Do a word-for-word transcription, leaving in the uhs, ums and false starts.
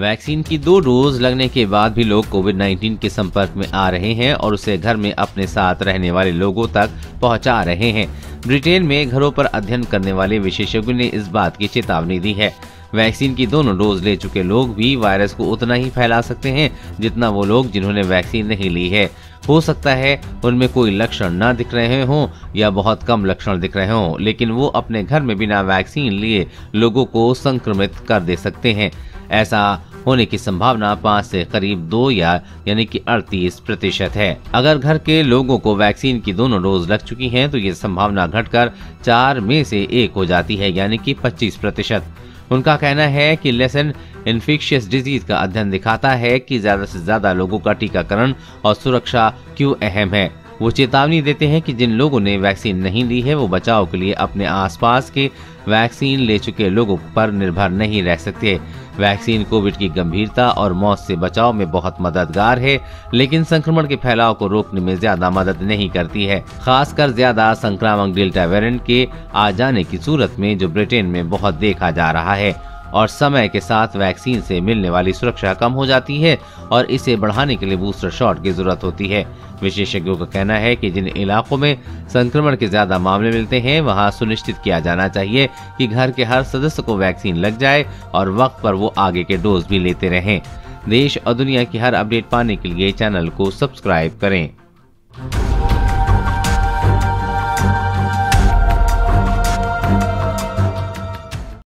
Vaccine की दो dose लगने के बाद भी लोग कोविड नाइन्टीन के संपर्क में आ रहे हैं और उसे घर में अपने साथ रहने वाले लोगों तक पहुंचा रहे हैं। ब्रिटेन में घरों पर अध्ययन करने वाले विशेषज्ञों ने इस बात की चेतावनी दी है। वैक्सीन की दोनों डोज ले चुके लोग भी वायरस को उतना ही फैला सकते हैं जितना वो लोग जिन्होंने वैक्सीन नहीं ली है। हो सकता है उनमें कोई लक्षण न दिख रहे हों या बहुत कम लक्षण दिख रहे हों, लेकिन वो अपने घर में बिना वैक्सीन लिए लोगों को संक्रमित कर दे सकते हैं। ऐसा होने की संभावना पाँच से करीब दो या यानी कि अड़तीस प्रतिशत है। अगर घर के लोगों को वैक्सीन की दोनों डोज लग चुकी हैं तो ये संभावना घटकर चार में से एक हो जाती है, यानी कि पच्चीस प्रतिशत। उनका कहना है कि लेसन इन्फेक्शियस डिजीज का अध्ययन दिखाता है कि ज्यादा से ज्यादा लोगों का टीकाकरण और सुरक्षा क्यों अहम है। वो चेतावनी देते हैं कि जिन लोगों ने वैक्सीन नहीं ली है वो बचाव के लिए अपने आसपास के वैक्सीन ले चुके लोगों पर निर्भर नहीं रह सकते। वैक्सीन कोविड की गंभीरता और मौत से बचाव में बहुत मददगार है, लेकिन संक्रमण के फैलाव को रोकने में ज्यादा मदद नहीं करती है, खासकर ज्यादा संक्रामक डेल्टा वेरिएंट के आ जाने की सूरत में, जो ब्रिटेन में बहुत देखा जा रहा है। और समय के साथ वैक्सीन से मिलने वाली सुरक्षा कम हो जाती है और इसे बढ़ाने के लिए बूस्टर शॉट की जरूरत होती है। विशेषज्ञों का कहना है कि जिन इलाकों में संक्रमण के ज्यादा मामले मिलते हैं वहां सुनिश्चित किया जाना चाहिए कि घर के हर सदस्य को वैक्सीन लग जाए और वक्त पर वो आगे के डोज भी लेते रहें। देश और दुनिया की हर अपडेट पाने के लिए चैनल को सब्सक्राइब करें।